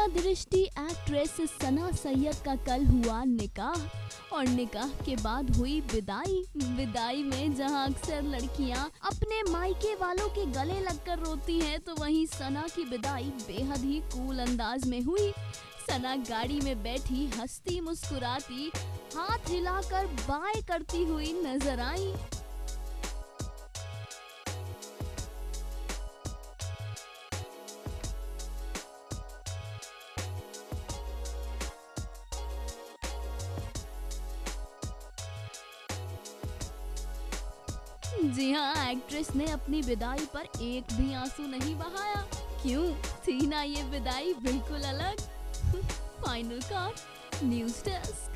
दुनिया दृष्टि एक्ट्रेस सना सैयद का कल हुआ निकाह और निकाह के बाद हुई विदाई में जहां अक्सर लड़कियां अपने मायके वालों के गले लगकर रोती हैं, तो वहीं सना की विदाई बेहद ही कूल अंदाज में हुई। सना गाड़ी में बैठी हंसती मुस्कुराती हाथ हिलाकर बाय करती हुई नजर आई। जी हाँ, एक्ट्रेस ने अपनी विदाई पर एक भी आंसू नहीं बहाया। क्यों थी ना ये विदाई बिल्कुल अलग। Final cut news desk.